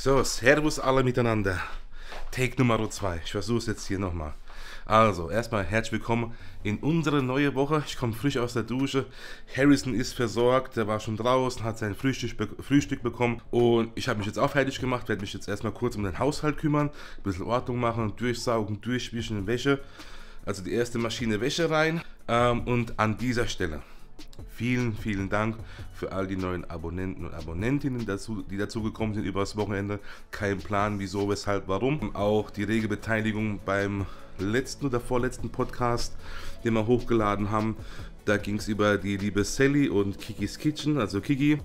So, Servus alle miteinander. Take Nummer 2. Ich versuche es jetzt hier nochmal. Also, erstmal herzlich willkommen in unsere neue Woche. Ich komme frisch aus der Dusche. Harrison ist versorgt, der war schon draußen, hat sein Frühstück bekommen. Und ich habe mich jetzt auch fertig gemacht, werde mich jetzt erstmal kurz um den Haushalt kümmern, ein bisschen Ordnung machen, durchsaugen, durchwischen, Wäsche. Also die erste Maschine Wäsche rein. Und an dieser Stelle vielen, vielen Dank für all die neuen Abonnenten und Abonnentinnen, die dazugekommen sind über das Wochenende. Kein Plan, wieso, weshalb, warum. Auch die rege Beteiligung beim letzten oder vorletzten Podcast, den wir hochgeladen haben. Da ging es über die liebe Sally und Kikis Kitchen, also Kiki.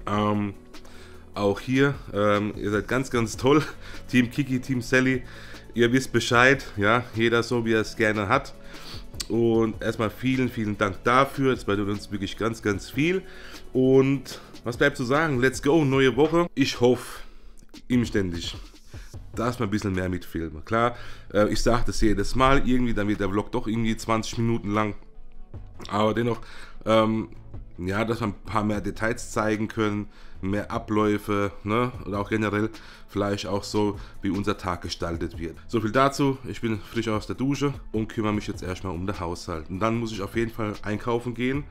Auch hier, ihr seid ganz, ganz toll. Team Kiki, Team Sally. Ihr wisst Bescheid, ja, jeder so, wie er es gerne hat. Und erstmal vielen, vielen Dank dafür. Das bedeutet uns wirklich ganz, ganz viel. Und was bleibt zu sagen? Let's go, neue Woche. Ich hoffe inständig, dass wir ein bisschen mehr mitfilmen. Klar, ich sage das jedes Mal irgendwie, dann wird der Vlog doch irgendwie 20 Minuten lang. Aber dennoch, ja, dass wir ein paar mehr Details zeigen können, mehr Abläufe, ne? Oder auch generell vielleicht auch so, wie unser Tag gestaltet wird. So viel dazu. Ich bin frisch aus der Dusche und kümmere mich jetzt erstmal um den Haushalt. Und dann muss ich auf jeden Fall einkaufen gehen,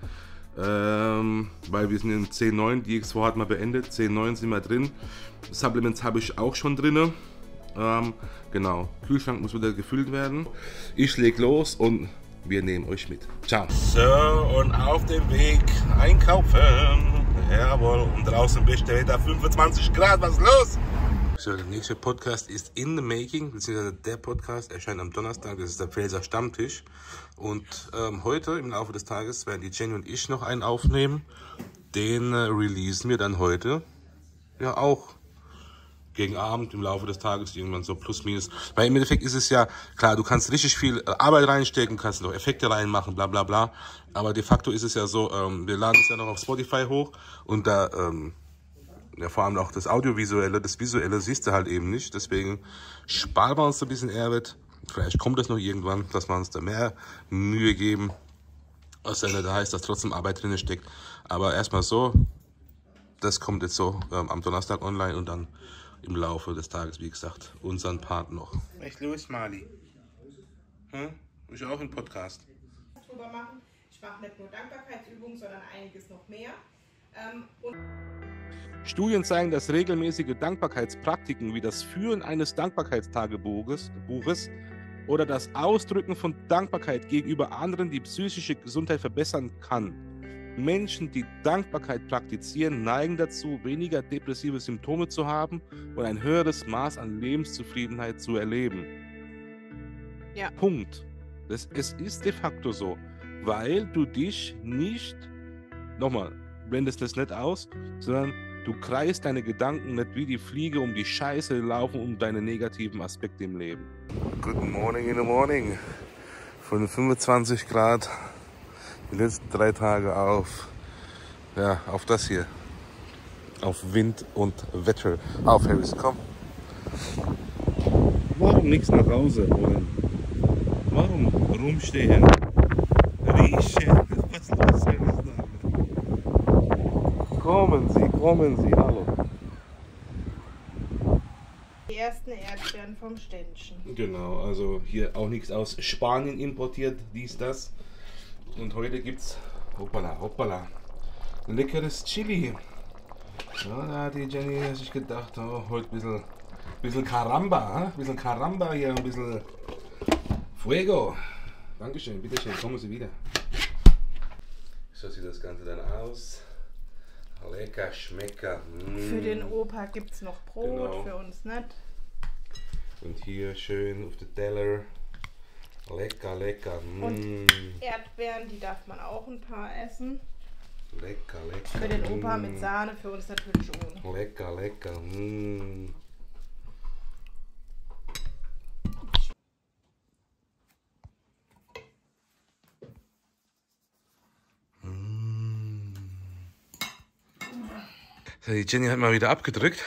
weil wir sind in 10.9, die X4 hat mal beendet, 10.9 sind wir drin. Supplements habe ich auch schon drin. Genau, Kühlschrank muss wieder gefüllt werden. Ich leg los und wir nehmen euch mit. Ciao. So, und auf dem Weg einkaufen. Jawohl, und draußen bestellt da 25 Grad. Was ist los? So, der nächste Podcast ist in the making, beziehungsweise der Podcast erscheint am Donnerstag. Das ist der Pfälzer Stammtisch. Und heute, im Laufe des Tages, werden die Jenny und ich noch einen aufnehmen. Den releasen wir dann heute. Ja, auch gegen Abend, im Laufe des Tages, irgendwann so plus minus. Weil im Endeffekt ist es ja, klar, du kannst richtig viel Arbeit reinstecken, kannst noch Effekte reinmachen, bla bla bla. Aber de facto ist es ja so, wir laden es ja noch auf Spotify hoch und da, ja, vor allem auch das Audiovisuelle, das Visuelle siehst du halt eben nicht. Deswegen sparen wir uns ein bisschen Arbeit. Vielleicht kommt das noch irgendwann, dass wir uns da mehr Mühe geben. Was ja nicht heißt, dass trotzdem Arbeit drin steckt. Aber erstmal so, das kommt jetzt so am Donnerstag online und dann im Laufe des Tages, wie gesagt, unseren Part noch. Echt los, Mali? Hm? Ich auch einen Podcast. Drüber machen. Ich mache nicht nur Dankbarkeitsübungen, sondern einiges noch mehr. Studien zeigen, dass regelmäßige Dankbarkeitspraktiken wie das Führen eines Dankbarkeitstagebuches oder das Ausdrücken von Dankbarkeit gegenüber anderen die psychische Gesundheit verbessern kann. Menschen, die Dankbarkeit praktizieren, neigen dazu, weniger depressive Symptome zu haben und ein höheres Maß an Lebenszufriedenheit zu erleben. Ja. Punkt. Es ist de facto so, weil du dich nicht, nochmal, blendest das nicht aus, sondern du kreist deine Gedanken nicht wie die Fliege um die Scheiße, laufen um deine negativen Aspekte im Leben. Good morning in the morning. Von 25 Grad die letzten 3 Tage auf das hier. Auf Wind und Wetter. Auf, Harris, komm. Warum nichts nach Hause holen? Warum rumstehen? Riechen? Was ist los, Harris? Kommen Sie, hallo. Die ersten Erdbeeren vom Ständchen. Genau, also hier auch nichts aus Spanien importiert, dies, das. Und heute gibt's, hoppala, leckeres Chili. Ja, da hat die Jenny sich gedacht, oh, heute ein bisschen Caramba, hier, ein bisschen Fuego. Dankeschön, bitteschön, kommen Sie wieder. So sieht das Ganze dann aus. Lecker, schmecker. Für den Opa gibt es noch Brot, genau. Für uns nicht. Und hier schön auf den Teller. Lecker. Und Erdbeeren, die darf man auch ein paar essen. Lecker. Für den Opa mit Sahne, für uns natürlich ohne. Lecker. Die Jenny hat mal wieder abgedrückt.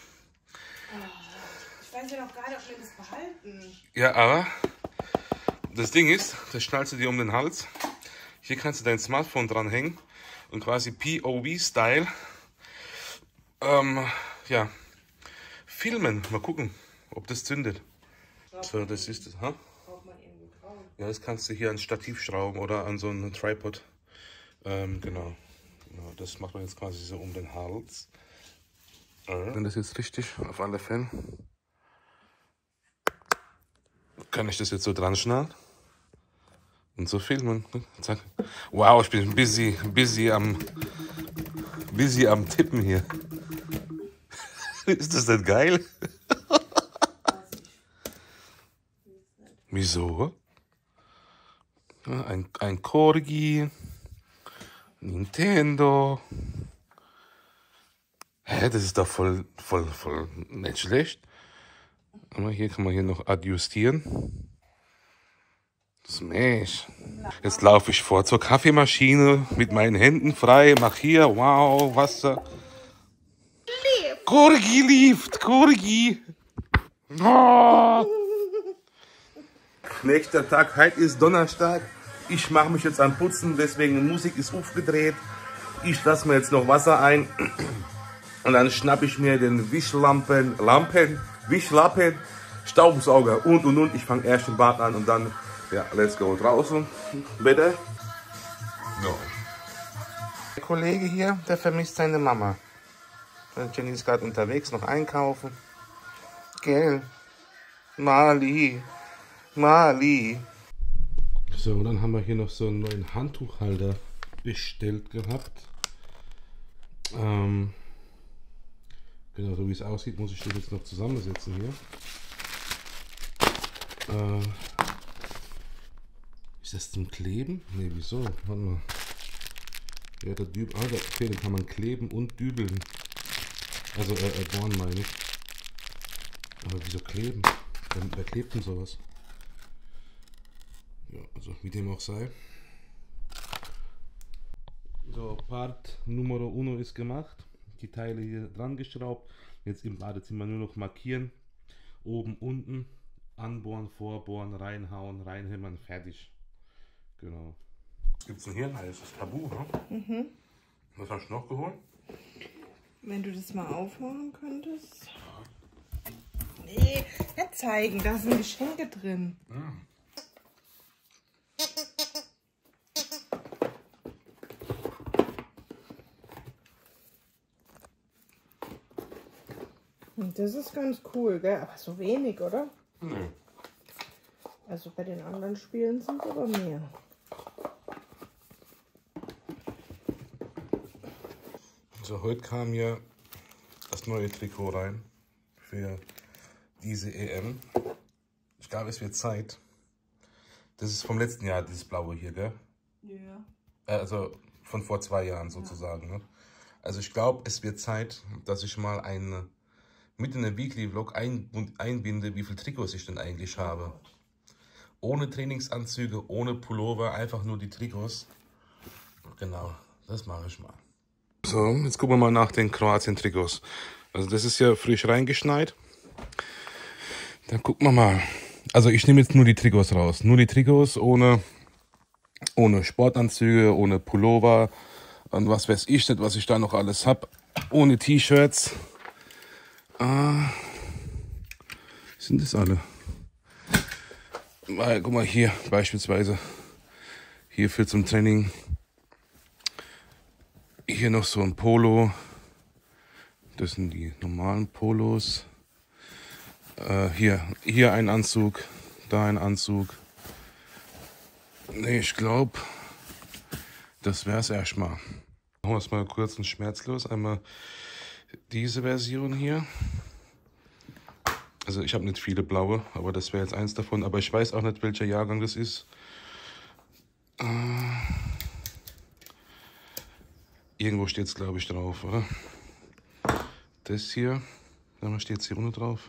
Ich weiß ja noch gar nicht, ob wir das behalten. Ja, aber das Ding ist, das schnallst du dir um den Hals. Hier kannst du dein Smartphone dranhängen und quasi POV-Style filmen. Mal gucken, ob das zündet. So, das ist es. Ha? Ja, das kannst du hier ans Stativ schrauben oder an so einen Tripod. Genau. Das macht man jetzt quasi so um den Hals. Wenn das jetzt richtig auf alle Fälle. Kann ich das jetzt so dran schnallen? Und so filmen. Zack. Wow, ich bin busy am Tippen hier. Ist das denn geil? Wieso? Ja, ein Corgi. Nintendo. Hä, das ist doch voll nicht schlecht. Aber hier kann man hier noch adjustieren. Smash. Jetzt laufe ich vor zur Kaffeemaschine mit meinen Händen frei. Mach hier, wow, Wasser. Corgi lieft, Corgi. Oh. Nächster Tag, heute ist Donnerstag. Ich mache mich jetzt an Putzen, deswegen Musik ist aufgedreht. Ich lasse mir jetzt noch Wasser ein. Und dann schnappe ich mir den Wischlappen, Staubsauger und. Ich fange erst den Bad an und dann, ja, let's go draußen. Bitte. So. Der Kollege hier, der vermisst seine Mama. Jenny ist gerade unterwegs, noch einkaufen. Gell? Mali. So, und dann haben wir hier noch so einen neuen Handtuchhalter bestellt gehabt. Genau, so wie es aussieht, muss ich das jetzt noch zusammensetzen hier. Ist das zum Kleben? Ne, wieso? Warte mal. Ja, der Dübel. Okay, den kann man kleben und dübeln. Also, bohren meine ich. Aber wieso kleben? Wer klebt denn sowas? Ja, also wie dem auch sei. So, Part Nummer 1 ist gemacht. Die Teile hier dran geschraubt. Jetzt im Badezimmer nur noch markieren. Oben, unten. Anbohren, vorbohren, reinhauen, reinhämmern, fertig. Genau. Was gibt's denn hier? Das ist Tabu, ne? Mhm. Was hast du noch geholt? Wenn du das mal aufmachen könntest. Nee, nicht zeigen, da sind Geschenke drin. Ja. Das ist ganz cool, gell? Aber so wenig, oder? Nee. Also bei den anderen Spielen sind es aber mehr. So, heute kam ja das neue Trikot rein für diese EM. Ich glaube, es wird Zeit. Das ist vom letzten Jahr, dieses blaue hier, gell? Ja. Also von vor 2 Jahren sozusagen. Ja. Ne? Also ich glaube, es wird Zeit, dass ich mal mit in den Weekly-Vlog einbinde, wie viele Trikots ich denn eigentlich habe. Ohne Trainingsanzüge, ohne Pullover, einfach nur die Trikots. Genau, das mache ich mal. So, jetzt gucken wir mal nach den Kroatien-Trikots. Also das ist ja frisch reingeschneit. Dann gucken wir mal. Also ich nehme jetzt nur die Trikots raus. Nur die Trikots ohne Sportanzüge, ohne Pullover und was weiß ich nicht, was ich da noch alles habe. Ohne T-Shirts. Sind das alle? Guck mal hier beispielsweise. Hierfür zum Training. Hier noch so ein Polo. Das sind die normalen Polos. Hier ein Anzug. Da ein Anzug. Nee, ich glaube, das wäre es erstmal. Machen wir es mal kurz und schmerzlos. Einmal diese Version hier. Also ich habe nicht viele blaue, aber das wäre jetzt eins davon. Aber ich weiß auch nicht, welcher Jahrgang das ist. Irgendwo steht es, glaube ich, drauf, oder? Das hier, da steht es hier unten drauf.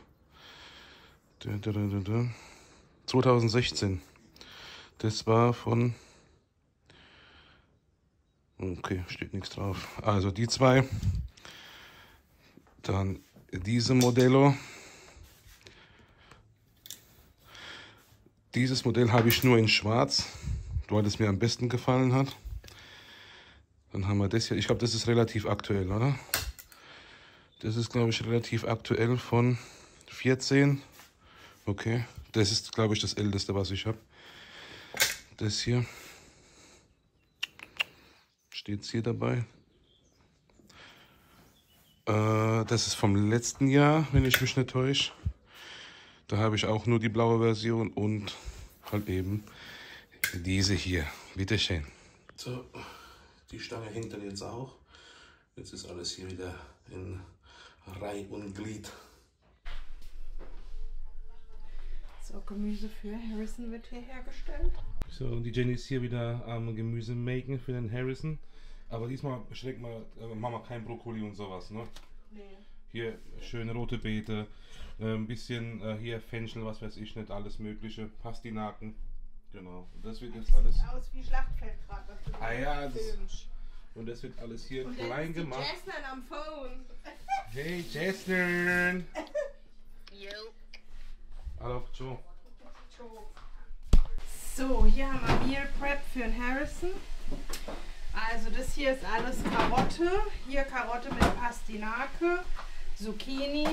2016. Das war von... Okay, steht nichts drauf. Also die zwei. Dann diese Modello. Dieses Modell habe ich nur in schwarz, weil es mir am besten gefallen hat. Dann haben wir das hier. Ich glaube, das ist relativ aktuell, oder? Das ist, glaube ich, relativ aktuell von 14. Okay, das ist, glaube ich, das älteste, was ich habe. Das hier. Steht es hier dabei? Das ist vom letzten Jahr, wenn ich mich nicht täusche. Da habe ich auch nur die blaue Version und halt eben diese hier. Bitteschön. So, die Stange hängt dann jetzt auch. Jetzt ist alles hier wieder in Reih und Glied. So, Gemüse für Harrison wird hier hergestellt. So, und die Jenny ist hier wieder am Gemüse machen für den Harrison. Aber diesmal schlägt mal, machen wir kein Brokkoli und sowas, ne? Nee. Hier schöne rote Beete, ein bisschen hier Fenchel, was weiß ich nicht, alles mögliche, Pastinaken. Genau, und das wird jetzt alles... Sieht aus wie Schlachtfeld gerade. Ah ja, und das wird alles hier und klein gemacht. Jaslyn am Phone. Hey Jaslyn! Jo. Hallo, Joe. So, hier haben wir Meal Prep für den Harrison. Also das hier ist alles Karotte. Hier Karotte mit Pastinake, Zucchini,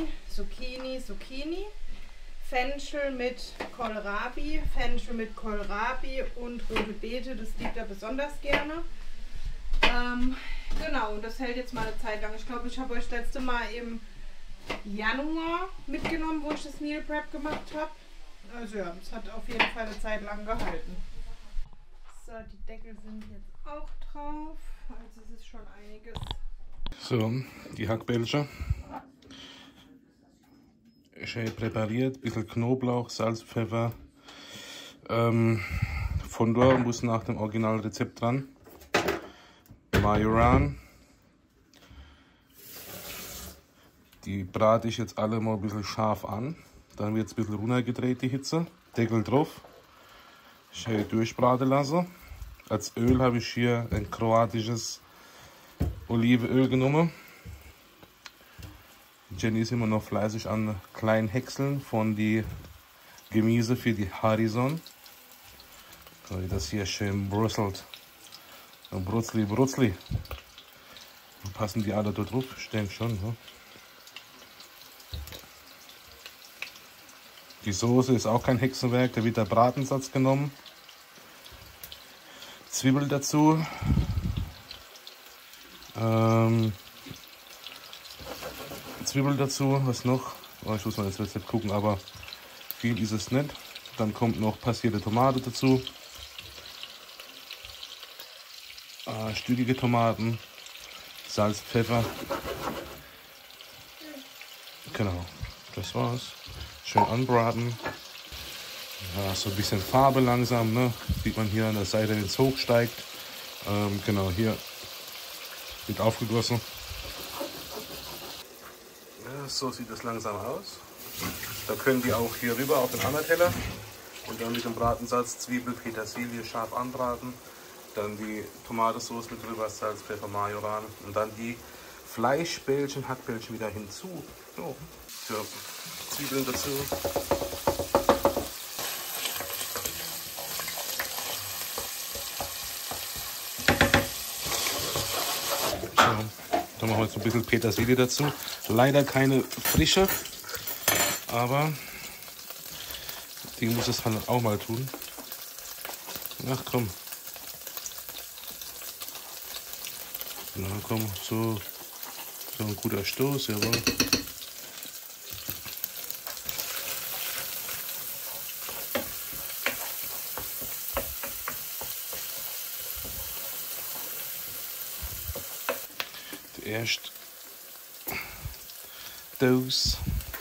Fenchel mit Kohlrabi, und rote Beete, das liebt er besonders gerne. Genau, und das hält jetzt mal eine Zeit lang. Ich glaube, ich habe euch das letzte Mal im Januar mitgenommen, wo ich das Meal Prep gemacht habe. Also ja, es hat auf jeden Fall eine Zeit lang gehalten. So, die Deckel sind jetzt auch drauf. Also es ist schon einiges. So, die Hackbällchen. Schön präpariert, ein bisschen Knoblauch, Salz, Pfeffer. Fondor muss nach dem Originalrezept dran. Majoran. Die brate ich jetzt alle mal ein bisschen scharf an. Dann wird es ein bisschen runtergedreht, die Hitze. Deckel drauf. Schön durchbraten lassen. Als Öl habe ich hier ein kroatisches Olivenöl genommen. Jenny ist immer noch fleißig an kleinen Häckseln von die Gemüse für die Harrison. So, das hier schön brustelt. Brutzli. Passen die alle da drauf? Ich denke schon. Ne? Die Soße ist auch kein Hexenwerk, da wird der Bratensatz genommen. Zwiebel dazu. Zwiebel dazu, was noch? Oh, ich muss mal das Rezept gucken, aber viel ist es nicht. Dann kommt noch passierte Tomate dazu. Stückige Tomaten, Salz, Pfeffer. Genau, das war's. Schön anbraten. Ja, so ein bisschen Farbe langsam, ne? Sieht man hier an der Seite, wenn es hochsteigt. Genau, hier wird aufgegossen. Ja, so sieht es langsam aus. Da können die auch hier rüber auf den anderen Teller und dann mit dem Bratensatz Zwiebel, Petersilie scharf anbraten. Dann die Tomatensauce mit drüber, Salz, Pfeffer, Majoran und dann die Fleischbällchen, Hackbällchen wieder hinzu. So, Zwiebeln dazu. Dann machen wir jetzt ein bisschen Petersilie dazu. Leider keine frische, aber die muss es halt auch mal tun. Ach komm. Na komm, so ein guter Stoß, jawohl. Die erste Dose.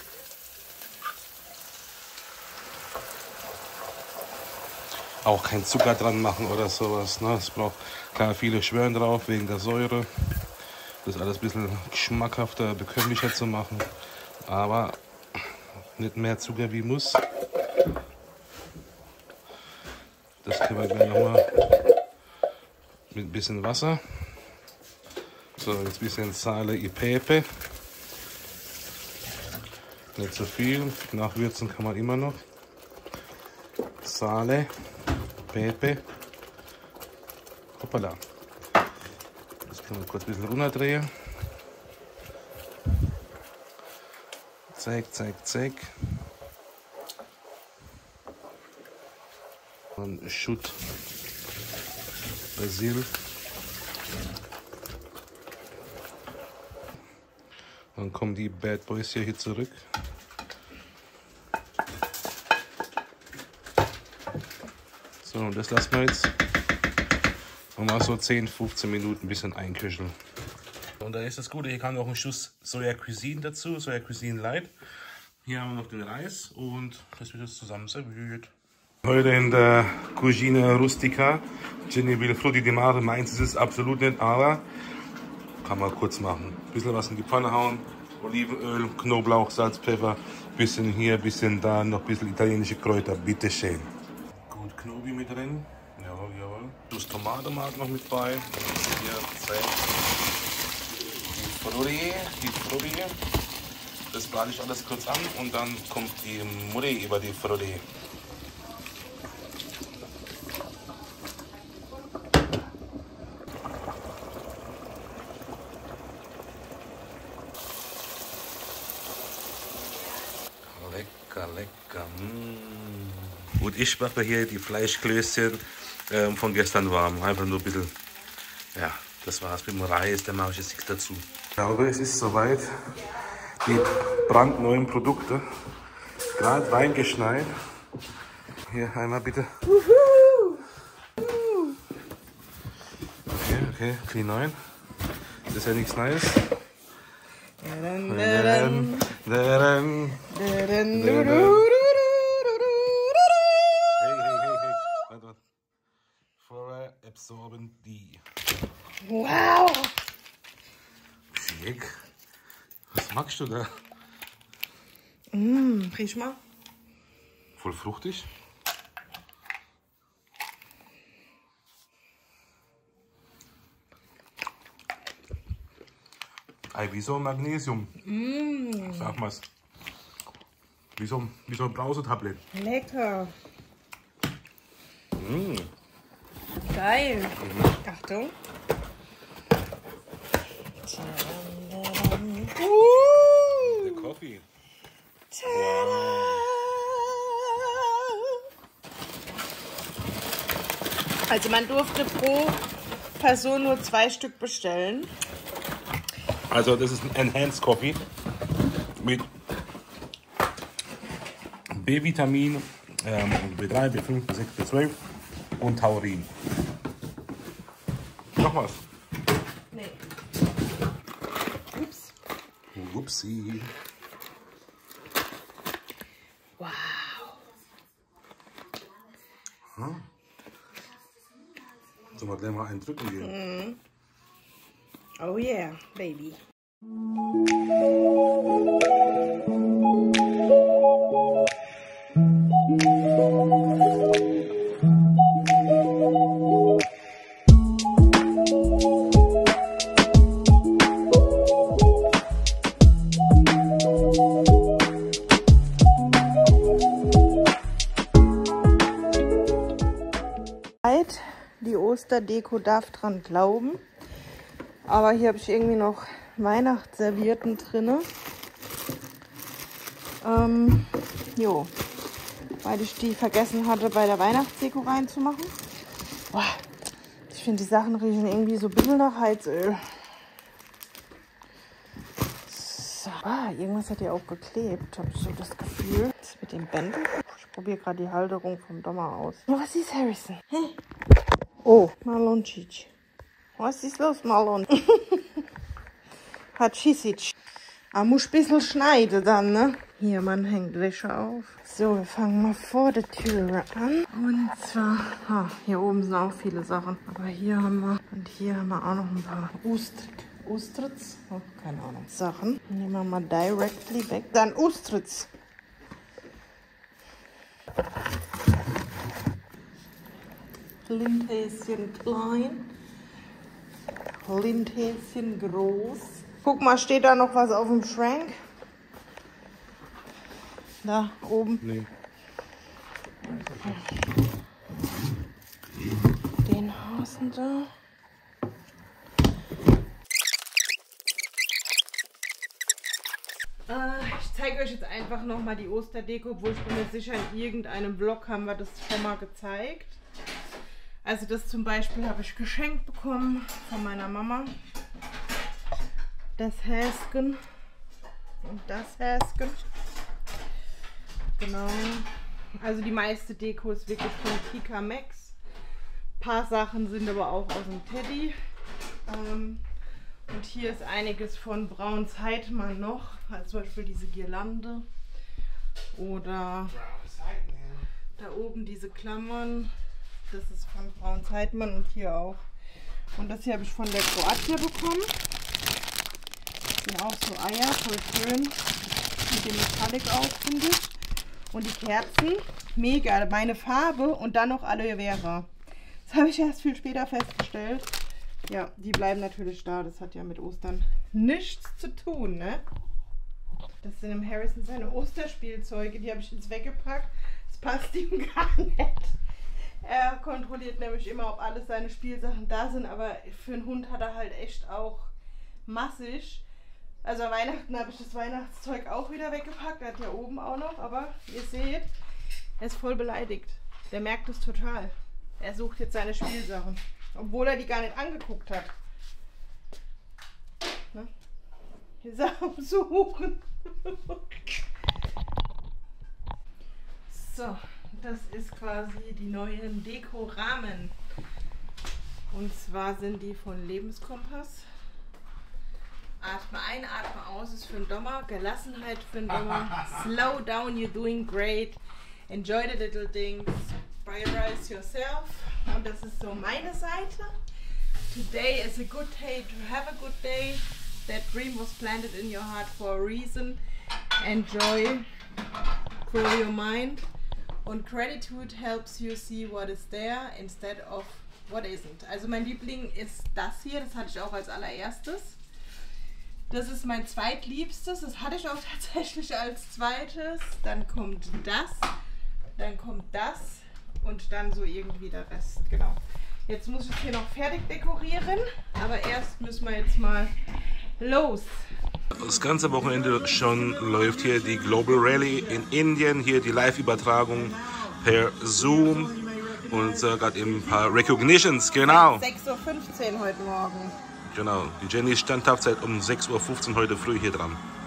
Auch kein Zucker dran machen oder sowas. Ne? Es braucht, klar, viele schwören drauf wegen der Säure. Das alles ein bisschen geschmackhafter, bekömmlicher zu machen. Aber nicht mehr Zucker wie muss. Das können wir gleich nochmal mit ein bisschen Wasser. So, jetzt ein bisschen Sale y Pepe. Nicht so viel. Nachwürzen kann man immer noch. Sale. Pepe. Hoppala. Das können wir kurz ein bisschen runterdrehen. Zack, zack, zack. Und Schutt Basil. Dann kommen die Bad Boys hier zurück. So, und das lassen wir jetzt nochmal so 10-15 Minuten ein bisschen einköcheln. Und da ist das Gute, hier kam noch ein Schuss Soja Cuisine dazu, Soja Cuisine Light. Hier haben wir noch den Reis und das wird jetzt zusammen serviert. Heute in der Cucina Rustica. Jenny will Frutti di Mare, meins ist es absolut nicht, aber kann man kurz machen. Ein bisschen was in die Pfanne hauen, Olivenöl, Knoblauch, Salz, Pfeffer, bisschen hier, bisschen da, noch ein bisschen italienische Kräuter, bitteschön. Gut Knobi mit drin, jawohl, jawohl. Schuss Tomatenmark noch mit bei. Hier, zack. Die Frutti. Das brate ich alles kurz an und dann kommt die Mutti über die Frutti. Lecker, lecker. Gut, ich mache hier die Fleischklößchen von gestern warm. Einfach nur ein bisschen, ja, das war's mit dem Reis, da mache ich jetzt nichts dazu. Ich glaube, es ist soweit. Die brandneuen Produkte, gerade reingeschneit. Hier einmal bitte. Okay, clean 9. Das ist ja nichts Neues. Hey. Vorher absorben die. Wow! Schick. Was magst du da? Riech mal. Voll fruchtig. Wie so ein Magnesium. Sag mal's. Wie so ein Brausetablett. Lecker. Geil. Achtung. Der Kaffee. Wow. Also man durfte pro Person nur 2 Stück bestellen. Also das ist ein Enhanced Coffee mit B-Vitamin, B3, B5, B6, B12 und Taurin. Noch was? Nee. Ups. Upsi. Wow. Sollen wir gleich mal einen drücken gehen? Oh yeah, baby. Die Osterdeko darf dran glauben. Aber hier habe ich irgendwie noch Weihnachtsservietten drin. Jo, weil ich die vergessen hatte, bei der Weihnachtsdeko reinzumachen. Boah, ich finde, die Sachen riechen irgendwie so ein bisschen nach Heizöl. So, irgendwas hat hier auch geklebt, habe ich so das Gefühl. Das mit dem Bändel. Ich probiere gerade die Halterung vom Dommer aus. Oh, was ist Harrison? Hey. Oh, Maloncic. Was ist los, Malon? Hachisic. Ah, muss ein bisschen schneiden dann, ne? Hier, man hängt Wäsche auf. So, wir fangen mal vor der Tür an. Und zwar, hier oben sind auch viele Sachen. Aber hier haben wir, und hier haben wir auch noch ein paar Ustritz. Oh, keine Ahnung. Sachen. Nehmen wir mal directly weg. Dann Ustritz. Lindhäschen klein. Lindhäschen groß. Guck mal, steht da noch was auf dem Schrank? Da oben. Nee. Den Hasen da. Ich zeige euch jetzt einfach nochmal die Osterdeko, obwohl ich bin mir sicher, in irgendeinem Vlog haben wir das schon mal gezeigt. Also das zum Beispiel habe ich geschenkt bekommen von meiner Mama. Das Häschen und das Häschen. Genau. Also die meiste Deko ist wirklich von Kika Max. Ein paar Sachen sind aber auch aus dem Teddy. Und hier ist einiges von Braun Zeitmann noch. Also zum Beispiel diese Girlande. Oder da oben diese Klammern. Das ist von Braun Zeitmann und hier auch. Und das hier habe ich von der Kroatia bekommen. Sind auch so Eier, voll schön. Mit dem Metallic auch, finde ich. Und die Kerzen, mega, meine Farbe und dann noch Aloe Vera. Das habe ich erst viel später festgestellt. Ja, die bleiben natürlich da. Das hat ja mit Ostern nichts zu tun, ne? Das sind im Harrison seine Osterspielzeuge. Die habe ich jetzt weggepackt. Das passt ihm gar nicht. Er kontrolliert nämlich immer, ob alle seine Spielsachen da sind. Aber für einen Hund hat er halt echt auch massig. Also an Weihnachten habe ich das Weihnachtszeug auch wieder weggepackt. Er hat ja oben auch noch. Aber ihr seht, er ist voll beleidigt. Der merkt es total. Er sucht jetzt seine Spielsachen. Obwohl er die gar nicht angeguckt hat. Ne? Hier ist er am Suchen. So, das ist quasi die neuen Dekorahmen. Und zwar sind die von Lebenskompass. Atme ein, atme aus ist für den Sommer. Gelassenheit für den Sommer. Slow down, you're doing great. Enjoy the little things. Prioritize yourself. Und das ist so meine Seite. Today is a good day to have a good day. That dream was planted in your heart for a reason. Enjoy. Grow your mind. Und Gratitude helps you see what is there instead of what isn't. Also mein Liebling ist das hier. Das hatte ich auch als allererstes. Das ist mein zweitliebstes. Das hatte ich auch tatsächlich als zweites. Dann kommt das. Dann kommt das. Und dann so irgendwie der Rest, genau. Jetzt muss ich es hier noch fertig dekorieren, aber erst müssen wir jetzt mal los. Das ganze Wochenende schon läuft hier die Global Rally in Indien, hier die Live-Übertragung per Zoom und gerade eben ein paar Recognitions, genau. 6:15 Uhr heute Morgen. Genau, die Jenny stand seit um 6:15 Uhr heute früh hier dran.